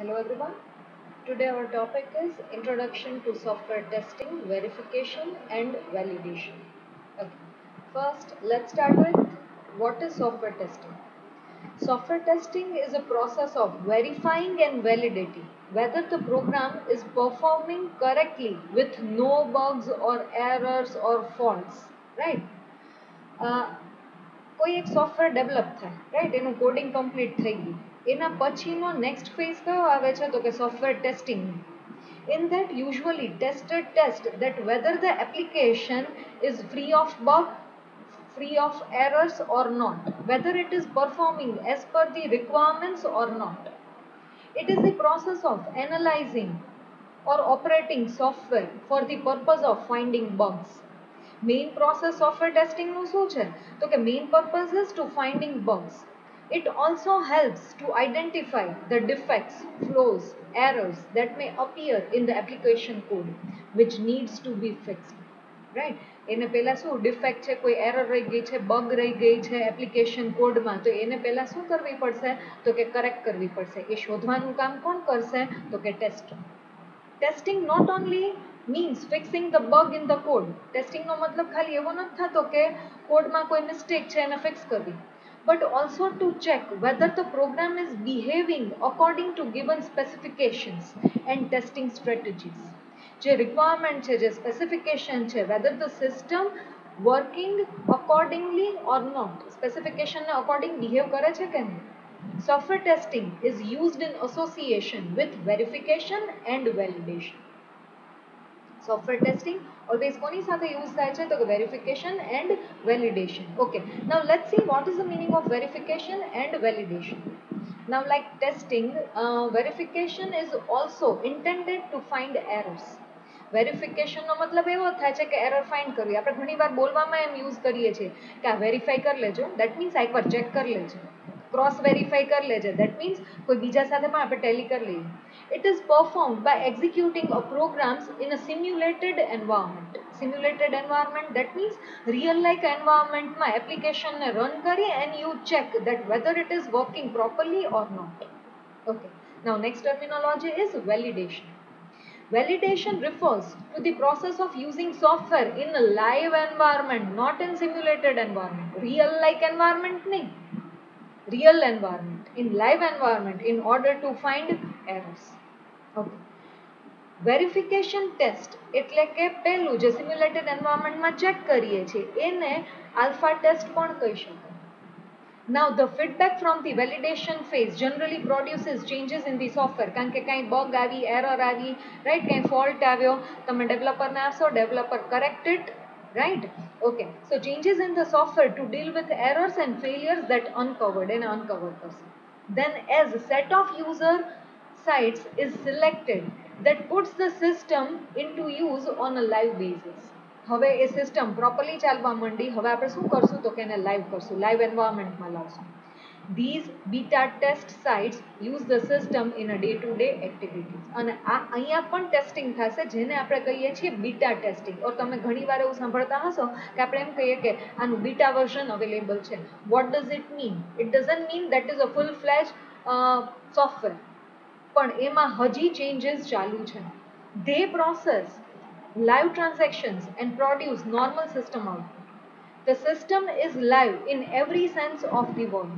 Hello everyone. Today our topic is Introduction to Software Testing, Verification and Validation. Okay. First, let's start with what is software testing. Software testing is a process of verifying and validating whether the program is performing correctly with no bugs or errors or faults, right? કોઈ એક software develop થાય right એનું coding complete થઈ ગયું એના પછીનો next phase કયો આવે છે તો કે software testing. In that usually tested test that whether the application is free of bug, free of errors or not, whether it is performing as per the requirements or not. It is the process of analyzing or operating software for the purpose of finding bugs. Main process software testing નું શું છે તો કે main purpose is to finding bugs. It also helps to identify the defects, flaws, errors that may appear in the application code which needs to be fixed. Right એને પહેલાં શું defect છે, કોઈ એરર રહી ગઈ છે, બગ રહી ગઈ છે એપ્લિકેશન કોડમાં, તો એને પહેલાં શું કરવી પડશે તો કે કરેક્ટ કરવી પડશે. એ શોધવાનું કામ કોણ કરશે તો કે tester. Testing not only means fixing the bug in the code. ટેસ્ટિંગનો મતલબ ખાલી એવો નથી થતો કે કોડમાં કોઈ મિસ્ટેક છે એને ફિક્સ કરવી, but also to check whether the program is behaving according to given specifications and testing strategies. જે રિક્વાયરમેન્ટ છે, જે સ્પેસિફિકેશન છે, whether the system working accordingly or not, સ્પેસિફિકેશનને અકોર્ડિંગ બિહેવ કરે છે કે નહીં. Software testing is used in association with verification and validation. Software testing always કોની સાથે યુઝ થાય છે તો કે verification and validation. Okay, now let's see what is the meaning of verification and validation. Now like testing, verification is also intended to find errors. વેરિફિકેશનનો મતલબ એવો થાય છે કે એરર ફાઇન્ડ કરવી. આપણે ઘણીવાર બોલવામાં એમ યુઝ કરીએ છીએ કે આ વેરીફાઈ કરી લેજો, દેટ મીન્સ એકવાર ચેક કરી લેજો, ક્રોસ વેરીફાઈ કરી લેજે, દેટ મીન્સ કોઈ બીજા સાથે પણ આપણે ટેલી કરી લઈએ. It is performed by executing a programs in a simulated environment. Simulated environment, that means real like environment માં એપ્લિકેશનને રન કરી and you check that whether it is working properly or not. Okay, now next terminology is validation. Validation refers to the process of using software in a live environment, not in simulated environment. Real like environment nahi, real environment, in live environment, in order to find errors. Okay. Verification test એટલે કે પહેલું જે simulated એન્વાયરમેન્ટમાં check કરીએ છીએ એને alpha test પણ કહી શકાય. Now the feedback from the validation phase generally produces changes in the software. કારણ કે કાંઈ બગ આવી, એરર આવી, રાઈટ, કાંઈ ફોલ્ટ આવ્યો, તમે ડેવલપરને આપશો, developer correct it, right? Okay, so changes in the software to deal with errors and failures that uncovered and uncovered person. Then as a set of user sites is selected that puts the system into use on a live basis. હવે એ system properly ચાલવા માંડી, હવે આપણે શું કરશું તો કે એને લાઈવ કરશું, લાઈવ એન્વાયરમેન્ટમાં લાવશું. These beta test sites use the system in a day-to-day activities. અને આ અહીંયા પણ ટેસ્ટિંગ થશે જેને આપણે કહીએ છીએ બીટા ટેસ્ટિંગ. ઓર તમે ઘણીવાર એવું સાંભળતા હશો કે આપણે એમ કહીએ કે આનું બીટા વર્ઝન અવેલેબલ છે. What does it mean? It doesn't mean that is a full fledge software, પણ એમાં હજી ચેન્જીસ ચાલુ છે. They process live transactions and produce normal system output. The system is live in every sense of the word.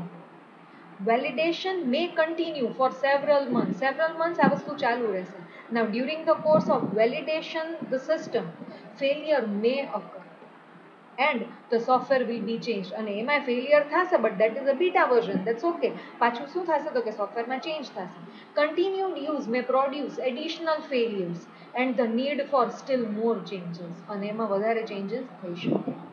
Validation may continue for several months. Several months આ વસ્તુ ચાલુ રહેશે. Now during the course of validation the system failure may occur and the software will be changed. અને એમાં failure થશે but that is a beta version, that's okay. પાછું શું થશે તો કે સોફ્ટવેરમાં ચેન્જ થશે. Continued use may produce additional failures and the need for still more changes. અને એમાં વધારે changes થઈ શકે.